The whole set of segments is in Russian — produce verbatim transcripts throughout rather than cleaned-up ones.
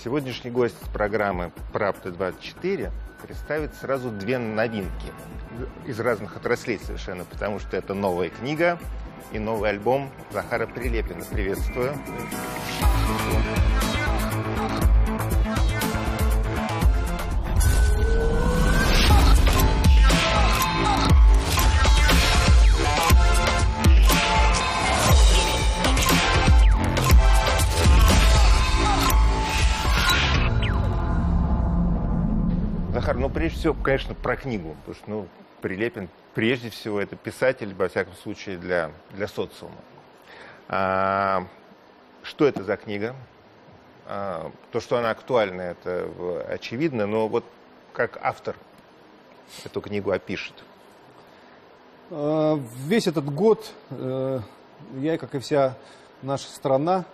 Сегодняшний гость программы «Правда двадцать четыре» представит сразу две новинки из разных отраслей совершенно, потому что это новая книга и новый альбом Захара Прилепина. Приветствую. Захар, ну прежде всего, конечно, про книгу, потому что ну, Прилепин прежде всего это писатель, во всяком случае, для, для социума. А, что это за книга? А, то, что она актуальна, это очевидно, но вот как автор эту книгу опишет? А, весь этот год я, как и вся наша страна,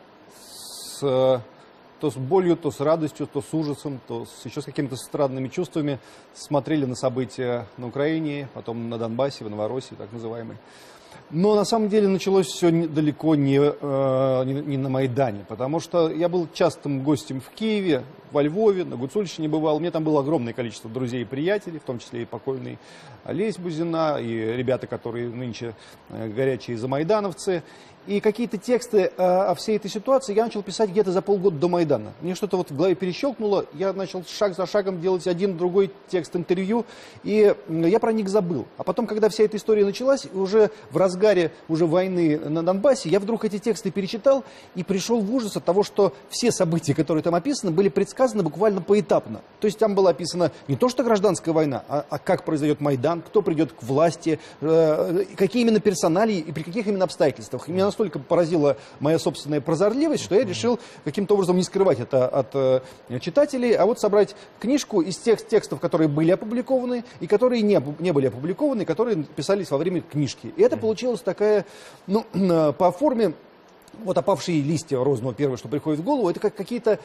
с... то с болью, то с радостью, то с ужасом, то с, еще с какими-то странными чувствами смотрели на события на Украине, потом на Донбассе, в Новороссии, так называемой. Но на самом деле началось все далеко не, э, не, не на Майдане, потому что я был частым гостем в Киеве, во Львове, на Гуцульщине бывал. У меня там было огромное количество друзей и приятелей, в том числе и покойный Олесь Бузина, и ребята, которые нынче э, горячие замайдановцы. И какие-то тексты э, о всей этой ситуации я начал писать где-то за полгода до Майдана. Мне что-то вот в голове перещелкнуло, я начал шаг за шагом делать один, другой текст интервью, и я про них забыл. А потом, когда вся эта история началась, уже в разгаре уже войны на Донбассе, я вдруг эти тексты перечитал и пришел в ужас от того, что все события, которые там описаны, были предсказаны буквально поэтапно. То есть там было описано не то, что гражданская война, а, а как произойдет Майдан, кто придет к власти, э, какие именно персоналии и при каких именно обстоятельствах. Меня настолько поразила моя собственная прозорливость, что я решил каким-то образом не скрывать это от э, читателей, а вот собрать книжку из тех текстов, которые были опубликованы и которые не, не были опубликованы, которые писались во время книжки. И это получилась такая, ну, по форме, вот опавшие листья розного, первое, что приходит в голову, это как какие-то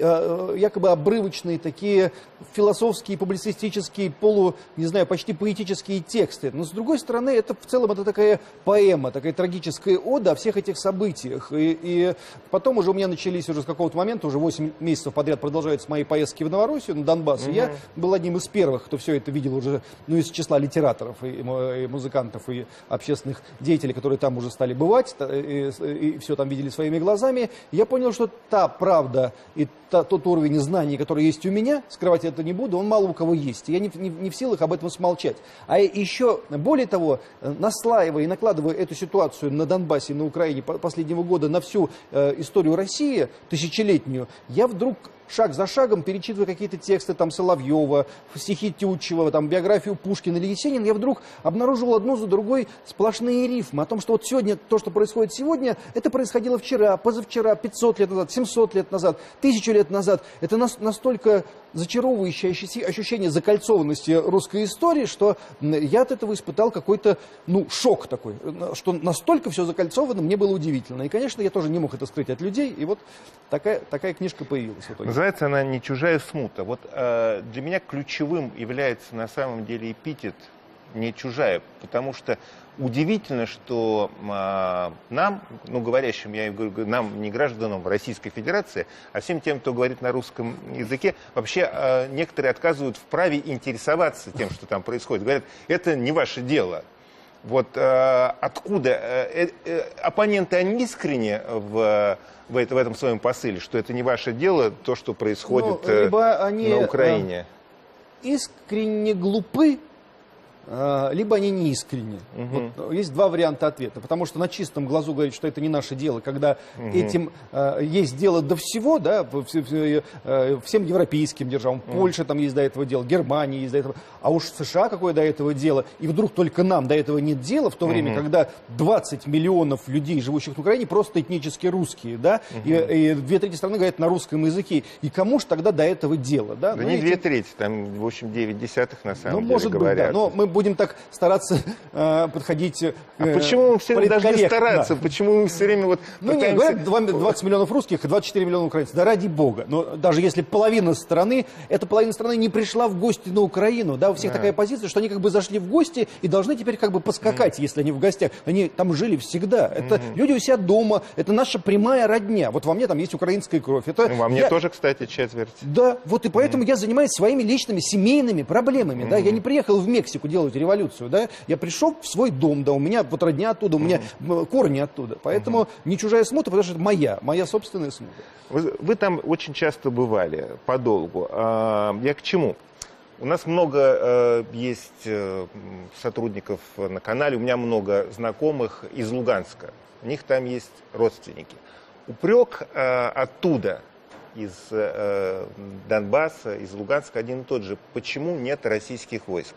э, якобы обрывочные такие философские, публицистические, полу, не знаю, почти поэтические тексты. Но с другой стороны, это в целом это такая поэма, такая трагическая ода о всех этих событиях. И, и потом уже у меня начались уже с какого-то момента, уже восемь месяцев подряд продолжаются мои поездки в Новороссию, на Донбасс. Угу. Я был одним из первых, кто все это видел уже, ну, из числа литераторов, и, и музыкантов, и общественных деятелей, которые там уже стали бывать, и, и все там видели своими глазами, я понял, что та правда и та, тот уровень знаний, который есть у меня, скрывать это не буду, он мало у кого есть. Я не, не, не в силах об этом смолчать. А еще, более того, наслаивая и накладывая эту ситуацию на Донбассе, на Украине последнего года, на всю э, историю России, тысячелетнюю, я вдруг шаг за шагом, перечитывая какие-то тексты там Соловьева, стихи Тютчева, там, биографию Пушкина или Есенина, я вдруг обнаруживал одну за другой сплошные рифмы о том, что вот сегодня, то, что происходит сегодня, это происходило вчера, позавчера, пятьсот лет назад, семьсот лет назад, тысячу лет назад. Это нас, настолько зачаровывающее ощущение закольцованности русской истории, что я от этого испытал какой-то, ну, шок такой, что настолько все закольцовано, мне было удивительно. И, конечно, я тоже не мог это скрыть от людей, и вот такая, такая книжка появилась в итоге. Называется она «Не чужая смута». Вот э, для меня ключевым является на самом деле эпитет «не чужая», потому что удивительно, что э, нам, ну, говорящим, я говорю, нам, не гражданам Российской Федерации, а всем тем, кто говорит на русском языке, вообще э, некоторые отказывают в праве интересоваться тем, что там происходит. Говорят, это не ваше дело. Вот э, откуда э, э, оппоненты, они искренне в, в, это, в этом своем посыле, что это не ваше дело, то, что происходит ну, либо они, на Украине? Э, искренне глупы, либо они не искренни. Угу. Вот, есть два варианта ответа. Потому что на чистом глазу говорить, что это не наше дело, когда угу. этим э, есть дело до всего, да, всем европейским державам. Угу. Польша там есть до этого дело, Германия есть до этого. А уж США какое до этого дело. И вдруг только нам до этого нет дела, в то время, угу. когда двадцать миллионов людей, живущих на Украине, просто этнически русские, да, угу. и, и две трети страны говорят на русском языке. И кому же тогда до этого дело? Да, да ну, не эти... две трети, там, в общем, девять десятых на самом ну, деле может говорят. Быть, да. Но мы будем так стараться э, подходить... Э, а почему мы все время должны стараться? Да. Почему мы все время вот Ну пытаемся... нет, говорят, двадцать миллионов русских и двадцать четыре миллиона украинцев. Да ради бога. Но даже если половина страны, эта половина страны не пришла в гости на Украину, да, у всех да. такая позиция, что они как бы зашли в гости и должны теперь как бы поскакать, mm. если они в гостях. Они там жили всегда. Это mm-hmm. люди у себя дома, это наша прямая родня. Вот во мне там есть украинская кровь. Это во мне я... тоже, кстати, четверть. Да, вот и поэтому mm. я занимаюсь своими личными семейными проблемами. Mm. Да? Я не приехал в Мексику делать революцию. Да? Я пришел в свой дом, да, у меня вот родня оттуда, у меня mm. корни оттуда. Поэтому mm. не чужая смута, потому что это моя, моя собственная смута. Вы, вы там очень часто бывали, подолгу. А, я к чему? У нас много э, есть э, сотрудников на канале, у меня много знакомых из Луганска. У них там есть родственники. Упрек э, оттуда, из э, Донбасса, из Луганска один и тот же. Почему нет российских войск?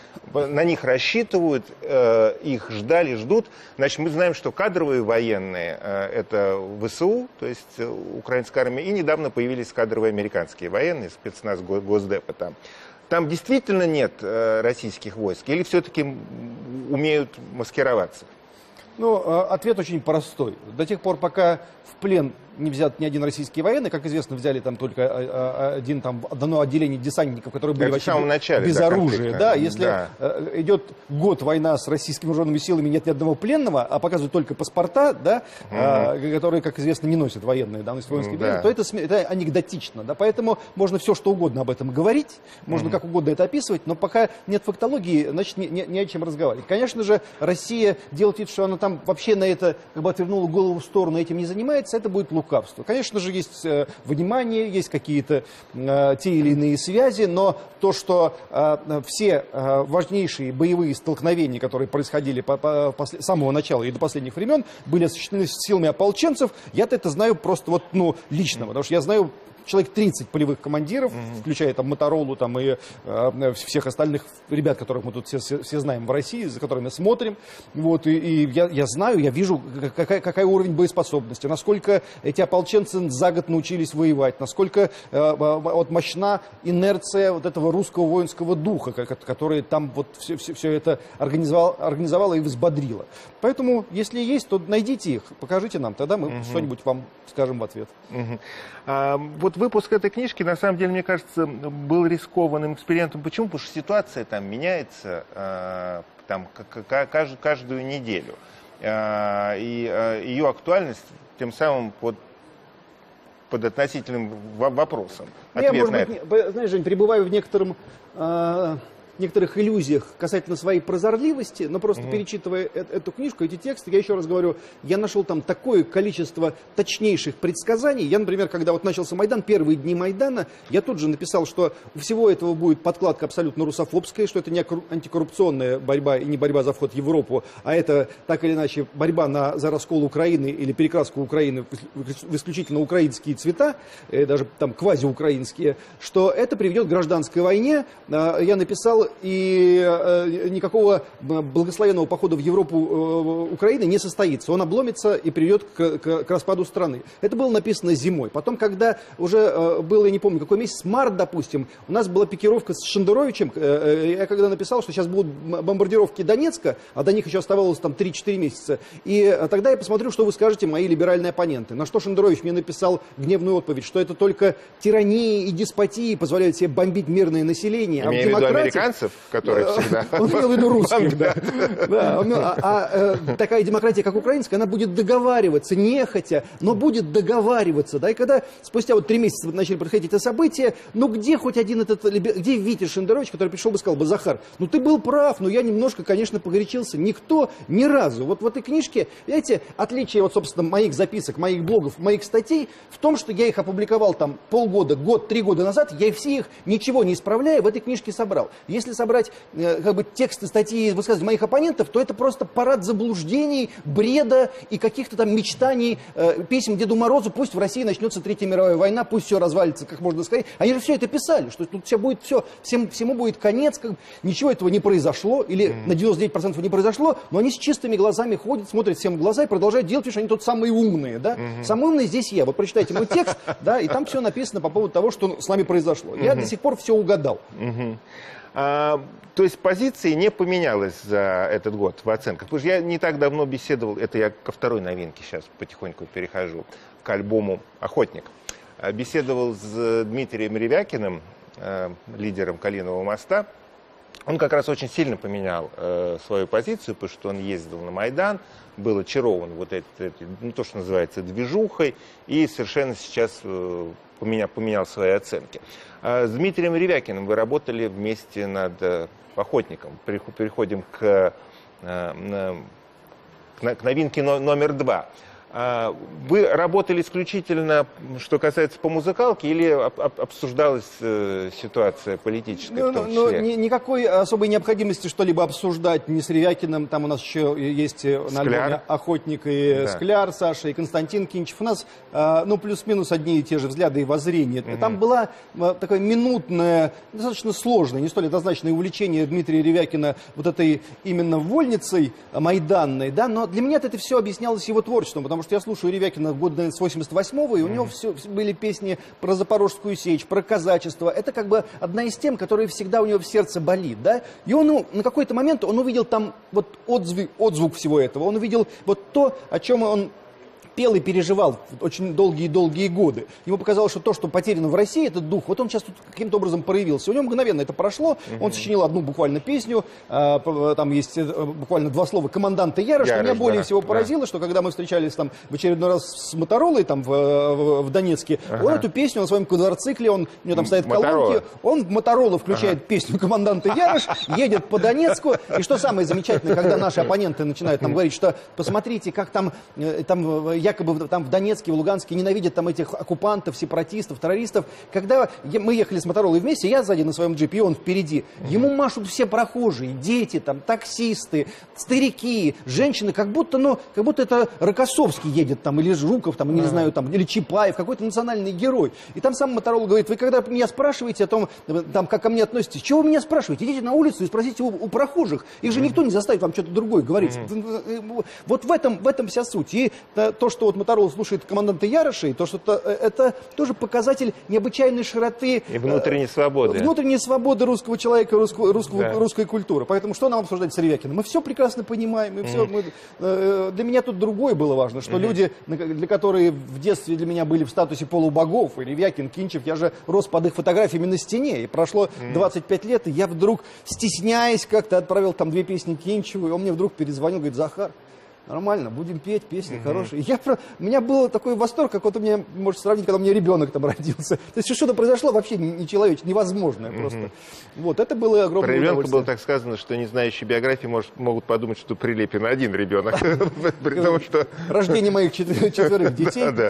На них рассчитывают, э, их ждали, ждут. Значит, мы знаем, что кадровые военные э, это ВСУ, то есть э, украинская армия, и недавно появились кадровые американские военные, спецназ Госдепа там. Там действительно нет э, российских войск или все-таки умеют маскироваться? Ну, ответ очень простой. До тех пор, пока в плен не взят ни один российский военный, как известно, взяли там только один, там, одно отделение десантников, которые были вообще начале, без да, оружия. Да, если да. идет год война с российскими вооруженными силами, нет ни одного пленного, а показывают только паспорта, да, угу. которые, как известно, не носят военные давности воинские да. то это, это анекдотично. Да, поэтому можно все, что угодно об этом говорить, можно угу. как угодно это описывать, но пока нет фактологии, значит, не, не, не о чем разговаривать. Конечно же, Россия делает вид, что она там вообще на это как бы отвернула голову в сторону, этим не занимается, это будет лукавство. Конечно же, есть э, внимание, есть какие-то э, те или иные связи, но то, что э, все э, важнейшие боевые столкновения, которые происходили по, по, по, с самого начала и до последних времен, были осуществлены силами ополченцев, я-то это знаю просто вот, ну, лично, потому что я знаю человек тридцать полевых командиров, mm-hmm. включая там Моторолу там, и э, всех остальных ребят, которых мы тут все, все, все знаем в России, за которыми смотрим. Вот, и и я, я знаю, я вижу, какая, какая уровень боеспособности, насколько эти ополченцы за год научились воевать, насколько э, вот, мощна инерция вот этого русского воинского духа, который там вот все, все, все это организовал, организовало и взбодрило. Поэтому, если есть, то найдите их, покажите нам, тогда мы mm-hmm. что-нибудь вам скажем в ответ. Mm-hmm. а, вот выпуск этой книжки, на самом деле, мне кажется, был рискованным экспериментом. Почему? Потому что ситуация там меняется э, там, каждую, каждую неделю. Э, и э, ее актуальность тем самым под, под относительным вопросом. Я, может быть, знаешь, Жень, пребываю в некотором... Э, некоторых иллюзиях касательно своей прозорливости, но просто mm-hmm. перечитывая э- эту книжку, эти тексты, я еще раз говорю, я нашел там такое количество точнейших предсказаний. Я, например, когда вот начался Майдан, первые дни Майдана, я тут же написал, что у всего этого будет подкладка абсолютно русофобская, что это не антикоррупционная борьба и не борьба за вход в Европу, а это так или иначе борьба на, за раскол Украины или перекраску Украины в исключительно украинские цвета, э, даже там квазиукраинские, что это приведет к гражданской войне. Э, я написал, и э, никакого благословенного похода в Европу э, Украины не состоится. Он обломится и приведет к, к, к распаду страны. Это было написано зимой. Потом, когда уже э, был, я не помню, какой месяц, март, допустим, у нас была пикировка с Шендеровичем. Э, э, я когда написал, что сейчас будут бомбардировки Донецка, а до них еще оставалось там три-четыре месяца, и э, тогда я посмотрю, что вы скажете, мои либеральные оппоненты. На что Шендерович мне написал гневную отповедь, что это только тирании и деспотии позволяют себе бомбить мирное население. Имею в виду американцев, которые всегда... Он имел в виду русских, да. да. А, а э, такая демократия, как украинская, она будет договариваться, нехотя, но будет договариваться. Да? И когда спустя вот три месяца начали происходить эти события, ну где хоть один этот... Где Витя Шендерович, который пришел бы и сказал бы: Захар, ну ты был прав, но я немножко, конечно, погорячился. Никто ни разу. Вот в этой книжке, видите, отличие вот, собственно, моих записок, моих блогов, моих статей в том, что я их опубликовал там полгода, год, три года назад, я все их, ничего не исправляя, в этой книжке собрал. Если собрать э, как бы тексты, статьи, высказывания моих оппонентов, то это просто парад заблуждений, бреда и каких-то там мечтаний, э, писем Деду Морозу, пусть в России начнется Третья мировая война, пусть все развалится как можно скорее. Они же все это писали, что тут все будет, все, всем, всему будет конец, как, ничего этого не произошло, или mm-hmm. на девяносто девять процентов не произошло, но они с чистыми глазами ходят, смотрят всем в глаза и продолжают делать, что они тут самые умные, да? Mm-hmm. Самый умный здесь я. Вот прочитайте мой текст, да, и там все написано по поводу того, что с нами произошло. Я mm-hmm. до сих пор все угадал. Mm-hmm. А, то есть позиция не поменялась за этот год в оценках. Потому что я не так давно беседовал, это я ко второй новинке сейчас потихоньку перехожу, к альбому «Охотник». Беседовал с Дмитрием Ревякиным, лидером «Калинового моста». Он как раз очень сильно поменял э, свою позицию, потому что он ездил на Майдан, был очарован вот этой, этой, ну, то, что называется, движухой, и совершенно сейчас э, поменял, поменял свои оценки. А с Дмитрием Ревякиным вы работали вместе над э, «Охотником». Переходим к, э, к, к новинке номер два. Вы работали исключительно, что касается по музыкалке, или обсуждалась э, ситуация политическая ну, в том ну, числе? Ни, никакой особой необходимости что-либо обсуждать не с Ревякиным. Там у нас еще есть Скляр. на альбоме «Охотник» и да. Скляр, Саша, и Константин Кинчев. У нас э, ну, плюс-минус одни и те же взгляды и воззрения. Угу. Там было э, такое минутное, достаточно сложное, не столь однозначное увлечение Дмитрия Ревякина вот этой именно вольницей майданной. Да? Но для меня это все объяснялось его творчеством, потому что я слушаю Ревякина года с восемьдесят восьмого, и у mm-hmm. него все, были песни про Запорожскую сечь, про казачество. Это как бы одна из тем, которая всегда у него в сердце болит. Да? И он ну, на какой-то момент он увидел там вот отзвук, отзвук всего этого. Он увидел вот то, о чем он пел и переживал очень долгие-долгие годы. Ему показалось, что то, что потеряно в России, этот дух, вот он сейчас тут каким-то образом проявился. У него мгновенно это прошло, угу. он сочинил одну буквально песню, э, там есть буквально два слова «Команданта Ярош». Что меня более да, всего поразило, да. что когда мы встречались там в очередной раз с Моторолой там в, в, в Донецке, ага. он эту песню на своем квадроцикле, он, у него там стоят Моторола. колонки, он в Моторола включает ага. песню «Команданта Ярош», едет по Донецку, и что самое замечательное, когда наши оппоненты начинают там говорить, что посмотрите, как там, там якобы там в Донецке, в Луганске ненавидят там этих оккупантов, сепаратистов, террористов. Когда мы ехали с Моторолой вместе, я сзади на своем джипе, он впереди, угу. ему машут все прохожие, дети, там, таксисты, старики, женщины, как будто, ну, как будто это Рокоссовский едет там, или Жуков, там, не ага. знаю, там, или Чапаев, какой-то национальный герой. И там сам Моторола говорит: вы когда меня спрашиваете о том, там, как ко мне относитесь, чего вы меня спрашиваете? Идите на улицу и спросите у, у прохожих. Их же никто не заставит вам что-то другое говорить. Угу. Вот в этом, в этом вся суть. И то, что вот Моторола слушает «Команданта Яроша», и то, что это, это тоже показатель необычайной широты и внутренней свободы. Внутренней свободы русского человека, русского, русского, да. русской культуры. Поэтому что нам обсуждать с Ревякиным? Мы все прекрасно понимаем. И mm. все, мы, э, для меня тут другое было важно, что mm-hmm. люди, для которые в детстве для меня были в статусе полубогов, и Ревякин, Кинчев, я же рос под их фотографиями на стене. И прошло mm. двадцать пять лет, и я вдруг, стесняясь, как-то отправил там две песни Кинчеву, и он мне вдруг перезвонил, говорит: Захар, нормально, будем петь, песни mm-hmm. хорошие. Я, у меня был такой восторг, как вот у меня, можно сравнить, когда у меня ребенок там родился. То есть что-то произошло вообще нечеловеческое, невозможное mm-hmm. просто. Вот, это было огромное Про ребенка удовольствие. было так сказано, что не знающие биографии может, могут подумать, что Прилепин один ребенок. При том, что... Рождение моих четверых детей. Да,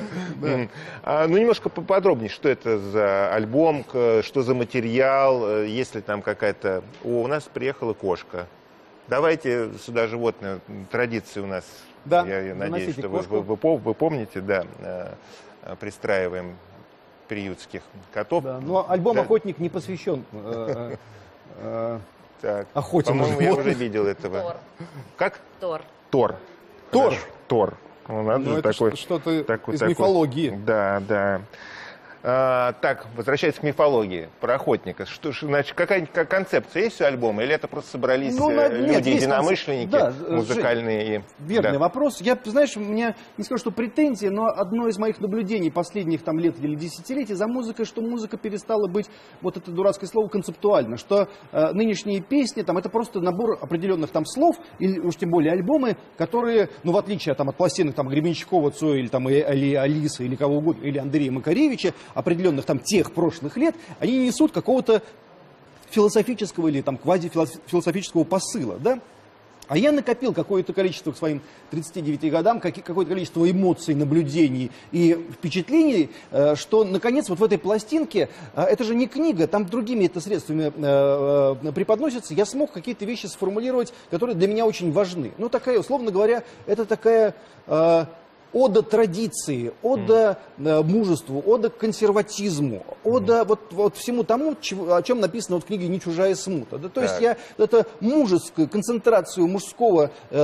да. Ну, немножко поподробнее, что это за альбом, что за материал, есть ли там какая-то... О, у нас приехала кошка. Давайте сюда животное, традиции у нас, да, я, я надеюсь, что вы, вы, вы, вы помните, да, э, пристраиваем приютских котов. Да, но альбом да? «Охотник» не посвящен э, э, так, охоте. По-моему, я уже видел этого. Тор. Как? Тор. Тор. Тор. Тор. Ну, ну, это такой, что-то такой, из такой, мифологии. Да, да. А, так, возвращаясь к мифологии про охотника. Что, значит, какая концепция есть у альбома? Или это просто собрались ну, на, люди, нет, единомышленники, да, музыкальные? Жень, и... Верный да. вопрос. Я, знаешь, у меня, не скажу, что претензии, но одно из моих наблюдений последних там, лет или десятилетий за музыкой, что музыка перестала быть, вот это дурацкое слово, концептуально. Что э, нынешние песни, там, это просто набор определенных там слов, или уж тем более альбомы, которые, ну, в отличие там, от пластинок там, Гребенщикова, Цоя, или, там, или Алисы, или кого угодно, или Андрея Макаревича, определенных там тех прошлых лет, они несут какого-то философического или там квазифилософического посыла, да? А я накопил какое-то количество к своим тридцати девяти годам, какое-то количество эмоций, наблюдений и впечатлений, что, наконец, вот в этой пластинке, это же не книга, там другими это средствами преподносится, я смог какие-то вещи сформулировать, которые для меня очень важны. Ну, такая, условно говоря, это такая... ода традиции, ода э, мужеству, ода консерватизму, ода mm. вот, вот всему тому, чего, о чем написано вот в книге «Не чужая смута». Да, то так. есть я это мужескую концентрацию мужского, э,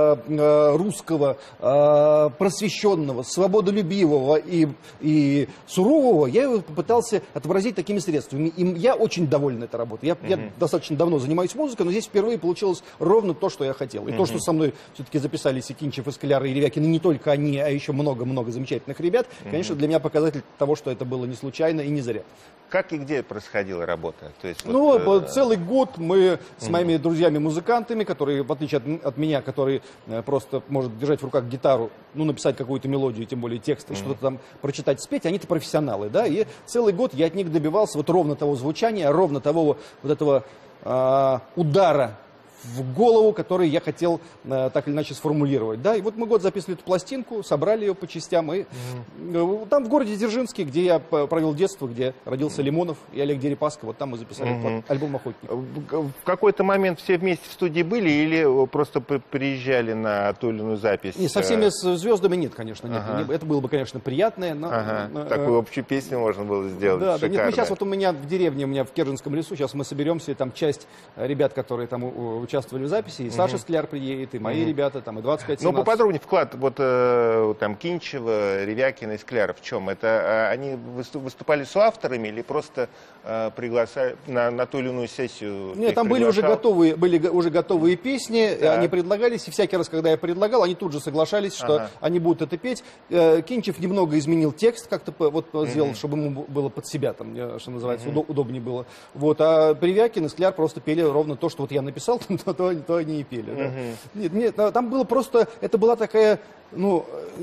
э, русского, э, просвещенного, свободолюбивого и, и сурового, я его попытался отобразить такими средствами. И я очень доволен этой работой. Я, mm-hmm. я достаточно давно занимаюсь музыкой, но здесь впервые получилось ровно то, что я хотел. И mm-hmm. то, что со мной все-таки записались и Кинчев, и Скляр, и Ревякин, и не только они, а еще много-много замечательных ребят, mm-hmm. конечно, для меня показатель того, что это было не случайно и не зря. Как и где происходила работа? То есть, ну, вот, э... целый год мы с mm-hmm. моими друзьями-музыкантами, которые, в отличие от, от меня, который э, просто может держать в руках гитару, ну, написать какую-то мелодию, тем более текст, mm-hmm. что-то там прочитать, спеть, они-то профессионалы, да, и целый год я от них добивался вот ровно того звучания, ровно того вот этого э, удара в голову, который я хотел э, так или иначе сформулировать. Да? И вот мы год записывали эту пластинку, собрали ее по частям. И, mm-hmm. э, там в городе Дзержинске, где я провел детство, где родился Лимонов и Олег Дерипаска, вот там мы записали mm-hmm. альбом «Охотник». В какой-то момент все вместе в студии были или просто приезжали на ту или иную запись? Не, со всеми звездами нет, конечно. Нет. Ага. Это было бы, конечно, приятное. Но, ага. э, Такую общую песню можно было сделать. Да, да, нет, мы сейчас вот у меня в деревне, у меня в Керженском лесу, сейчас мы соберемся, и там часть ребят, которые там участвовали в записи, и угу. Саша Скляр приедет, и мои угу. ребята, там, и двадцать пять семнадцать. Ну, поподробнее вклад, вот, э, там, Кинчева, Ревякина и Скляра в чем? Это э, они выступали с авторами или просто э, приглашали на, на ту или иную сессию? Нет, там были уже, готовые, были уже готовые песни, да. Они предлагались, и всякий раз, когда я предлагал, они тут же соглашались, что ага. они будут это петь. Э, Кинчев немного изменил текст, как-то вот угу. сделал, чтобы ему было под себя, там, что называется, угу. удобнее было. Вот, а Ревякин и Скляр просто пели ровно то, что вот я написал, то, то, то они и пели. Да? Uh-huh. Нет, нет, там было просто, это была такая, ну,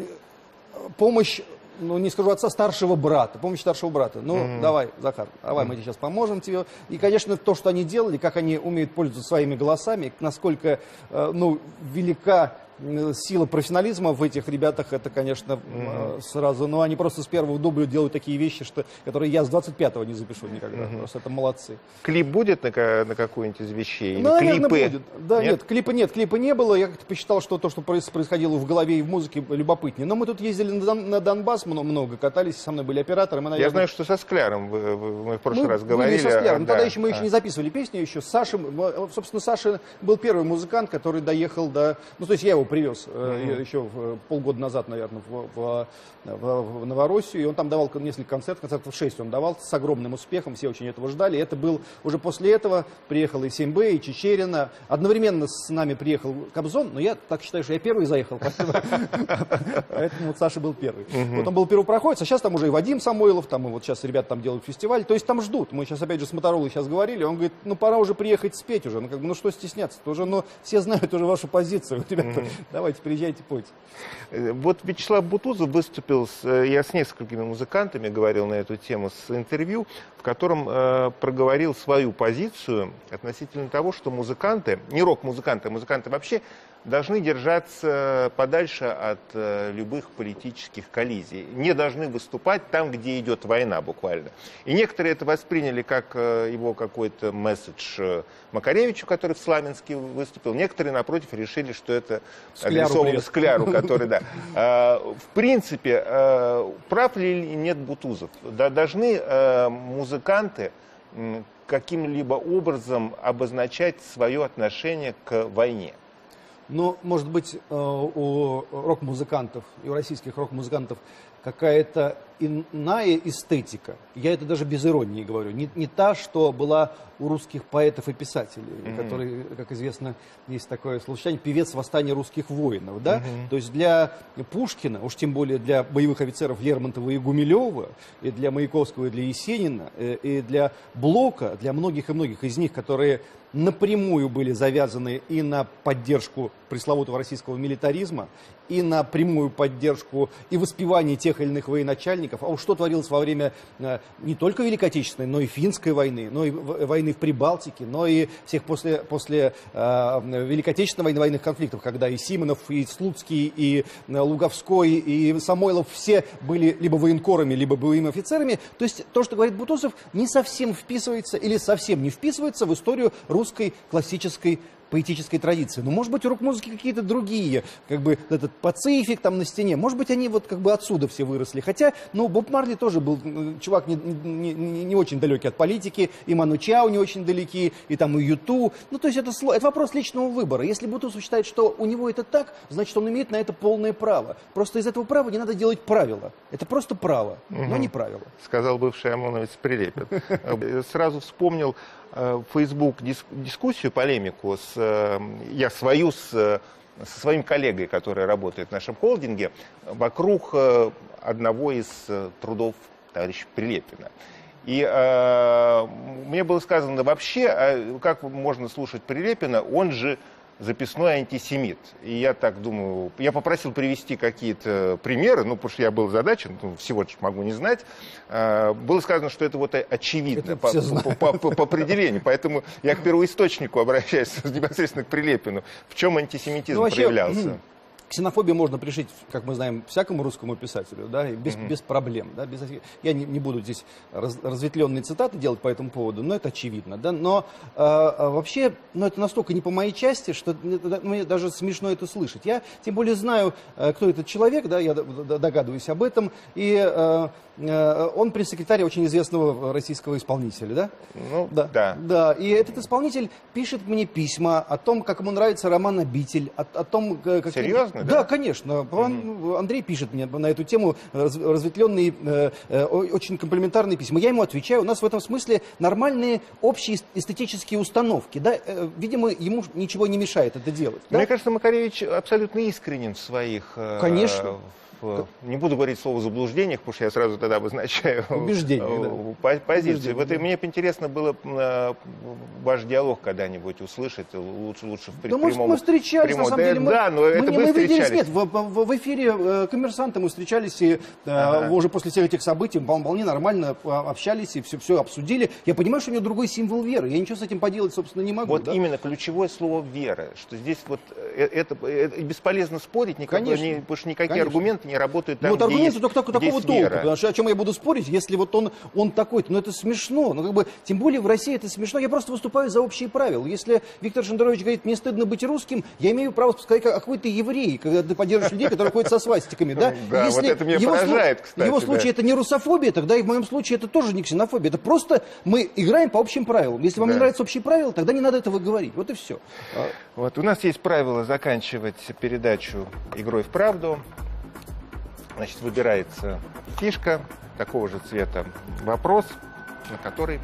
помощь, ну, не скажу, отца, старшего брата, помощь старшего брата. Ну, uh-huh. давай, Захар, давай, uh-huh. мы тебе сейчас поможем тебе. И, конечно, то, что они делали, как они умеют пользоваться своими голосами, насколько, ну, велика сила профессионализма в этих ребятах, это, конечно, mm-hmm. сразу, но они просто с первого дубля делают такие вещи, что, которые я с двадцать пятого не запишу никогда, mm-hmm. просто это молодцы. Клип будет на, на какую-нибудь из вещей? Ну, наверное, будет. Да, нет? нет, клипа нет, клипа не было, я как-то посчитал, что то, что происходило в голове и в музыке, любопытнее. Но мы тут ездили на, Дон, на Донбасс много, катались, со мной были операторы. Мы, наверное... Я знаю, что со Скляром вы, вы, мы в прошлый мы раз говорили. Со Скляром, а, тогда да. еще мы а. еще не записывали песню, еще с Сашей, собственно, Саша был первый музыкант, который доехал до, ну, то есть я его привез, mm-hmm. еще в, полгода назад, наверное, в, в, в, в Новороссию, и он там давал несколько концертов, концертов шесть он давал с огромным успехом, все очень этого ждали. Это был уже после этого, приехал и Сембе, и Чечерина, одновременно с нами приехал Кобзон, но я так считаю, что я первый заехал, поэтому вот Саша был первый. Вот он был первопроходец, а сейчас там уже и Вадим Самойлов, там и вот сейчас ребята там делают фестиваль, то есть там ждут. Мы сейчас опять же с Моторолой сейчас говорили, он говорит, ну пора уже приехать спеть уже, ну как бы, ну что стесняться, уже, ну все знают уже вашу позицию, ребята, давайте приезжайте. Путь. Вот Вячеслав Бутузов выступил, с, я с несколькими музыкантами говорил на эту тему, с интервью, в котором э, проговорил свою позицию относительно того, что музыканты, не рок-музыканты, а музыканты вообще, должны держаться подальше от э, любых политических коллизий. Не должны выступать там, где идет война буквально. И некоторые это восприняли как э, его какой-то месседж э, Макаревичу, который в Сламинске выступил. Некоторые, напротив, решили, что это адресовано Скляру, который, да. Э, в принципе, э, прав ли нет Бутузов? Да, должны э, музыканты э, каким-либо образом обозначать свое отношение к войне? Но, может быть, у рок-музыкантов и у российских рок-музыкантов какая-то иная эстетика. Я это даже без иронии говорю. Не, не та, что была у русских поэтов и писателей, mm-hmm. которые, как известно, есть такое случайно, певец восстания русских воинов. Да? Mm-hmm. То есть для Пушкина, уж тем более для боевых офицеров Лермонтова и Гумилева, и для Маяковского, и для Есенина, и для Блока, для многих и многих из них, которые напрямую были завязаны и на поддержку пресловутого российского милитаризма, и на прямую поддержку и воспевание тех или иных военачальников. А уж что творилось во время э, не только Великой Отечественной, но и Финской войны, но и войны в Прибалтике, но и всех после, после э, Великой Отечественной войны, военных конфликтов, когда и Симонов, и Слуцкий, и э, Луговской, и Самойлов все были либо военкорами, либо боевыми офицерами. То есть то, что говорит Бутусов, не совсем вписывается или совсем не вписывается в историю русского русской классической поэтической традиции. Но, может быть, у рок-музыки какие-то другие, как бы этот пацифик там на стене, может быть, они вот как бы отсюда все выросли. Хотя, ну, Боб Марли тоже был чувак не, не, не, не очень далекий от политики, и Ману Чао не очень далеки, и там и Юту. Ну, то есть это, это вопрос личного выбора. Если Бутусов считает, что у него это так, значит, он имеет на это полное право. Просто из этого права не надо делать правила. Это просто право, угу. но не правило. Сказал бывший ОМОНовец Прилепин. Сразу вспомнил в Facebook дискуссию, полемику, с, я свою с, со своим коллегой, который работает в нашем холдинге, вокруг одного из трудов товарища Прилепина. И э, мне было сказано, вообще, а как можно слушать Прилепина, он же записной антисемит. И я так думаю, я попросил привести какие-то примеры, ну, потому что я был задачен, ну, всего лишь могу не знать. А, было сказано, что это вот очевидно это по, по, по, по, по определению. Поэтому я к первоисточнику обращаюсь непосредственно к Прилепину. В чем антисемитизм ну, вообще, проявлялся? Ксенофобию можно пришить, как мы знаем, всякому русскому писателю, да, без, mm-hmm. без проблем. Да, без, я не, не буду здесь раз, разветвленные цитаты делать по этому поводу, но это очевидно. Да, но э, вообще, ну, это настолько не по моей части, что мне даже смешно это слышать. Я тем более знаю, э, кто этот человек, да, я догадываюсь об этом, и э, э, он пресс-секретарь очень известного российского исполнителя. Да? Ну, да. да. Да, и этот исполнитель пишет мне письма о том, как ему нравится роман «Обитель», о, о том, как... Серьезно? Да, да, конечно. Он, Андрей пишет мне на эту тему разветвленные, э, э, очень комплиментарные письма. Я ему отвечаю. У нас в этом смысле нормальные общие эстетические установки. Да? Э, видимо, ему ничего не мешает это делать. Да? Мне кажется, Макаревич абсолютно искренен в своих... Э, конечно. В, не буду говорить слово «заблуждениях», потому что я сразу тогда обозначаю убеждение, да. позицию. Вот и мне бы интересно было э, ваш диалог когда-нибудь услышать, лучше, лучше в да, прямом... мы встречались, прямом, на самом деле. Да, мы, да но мы, это мы, мы встречались. Нет, в, в, в эфире э, «Коммерсанта» мы встречались, и э, ага. уже после всех этих событий вполне нормально общались, и все, все обсудили. Я понимаю, что у него другой символ веры, я ничего с этим поделать, собственно, не могу. Вот да? именно ключевое слово «вера», что здесь вот это, это бесполезно спорить, никак, не, потому что никакие Конечно. аргументы не работают там, ну, вот где аргументы есть, только так, такого толка, потому что о чем я буду спорить, если вот он, он такой-то, ну это смешно, ну как бы, тем более в России это смешно, я просто выступаю за общие правила. Если Виктор Шендерович говорит, мне стыдно быть русским, я имею право сказать, какой ты еврей, когда ты поддерживаешь людей, которые ходят со свастиками, да? Да, если вот это меня поражает, кстати. В его случае это не русофобия, тогда и в моем случае это тоже не ксенофобия, это просто мы играем по общим правилам. Если вам не нравятся общие правила, тогда не надо этого говорить, вот и все. Вот у нас есть правило заканчивать передачу игрой в правду. Значит, выбирается фишка такого же цвета, вопрос, на который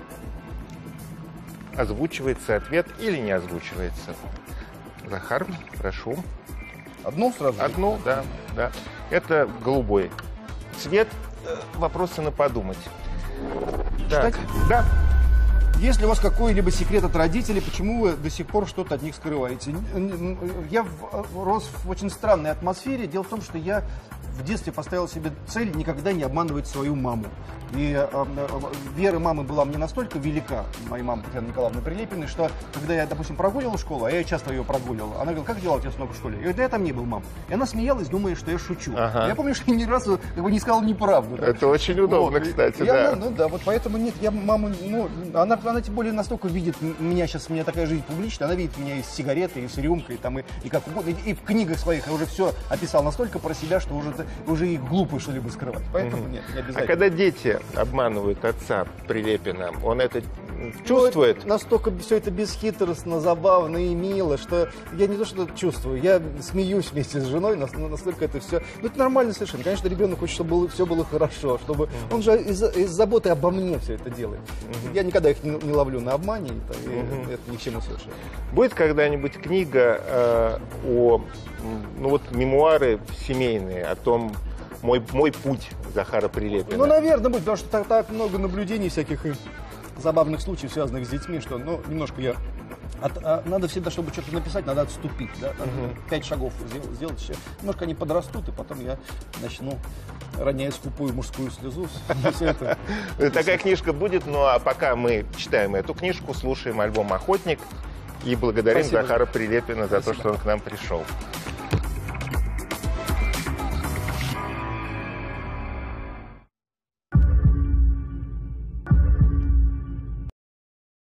озвучивается ответ или не озвучивается. Захар, прошу. Одну сразу? Одну, да, да. Это голубой цвет. Вопросы на подумать. Так, да. Есть ли у вас какой-либо секрет от родителей, почему вы до сих пор что-то от них скрываете? Я рос в очень странной атмосфере. Дело в том, что я в детстве поставил себе цель никогда не обманывать свою маму. И э, э, вера мамы была мне настолько велика, моей мамы Татьяны Николаевны Прилепиной, что когда я, допустим, прогуливал школу, а я часто ее прогуливал, она говорила, как дела у тебя, сынок, в школе? Я говорю, да я там не был, мам. И она смеялась, думая, что я шучу. Ага. Я помню, что я ни разу как бы, не сказал неправду. Да? Это очень удобно, вот. Кстати, я, да. Ну, ну да, вот поэтому нет, я маму, ну, она, она тем более настолько видит меня, сейчас у меня такая жизнь публичная, она видит меня и с сигаретой, и с рюмкой, там, и, и как угодно, и, и в книгах своих я уже все описал настолько про себя, что уже, уже и глупо что-либо скрывать. Поэтому mm-hmm. нет, не обязательно. А когда дети обманывают отца Прилепина, он это чувствует? Ну, настолько все это бесхитростно, забавно и мило, что я не то что чувствую, я смеюсь вместе с женой, настолько это все... Ну, это нормально совершенно. Конечно, ребенок хочет, чтобы было, все было хорошо, чтобы... Mm-hmm. Он же из, из заботы обо мне все это делает. Mm-hmm. Я никогда их не, не ловлю на обмане, и, mm-hmm. это ни к чему совершенно. Будет когда-нибудь книга э, о... Ну, вот мемуары семейные, о том, Мой, мой путь Захара Прилепина. Ну, наверное, будет, потому что так, так много наблюдений всяких и забавных случаев, связанных с детьми, что, ну, немножко я... От, а, надо всегда, чтобы что-то написать, надо отступить, да, надо uh-huh. пять шагов сделать, сделать еще. Немножко они подрастут, и потом я начну, роняя скупую мужскую слезу, все это. Такая книжка будет, ну, а пока мы читаем эту книжку, слушаем альбом «Охотник» и благодарим Захара Прилепина за то, что он к нам пришел.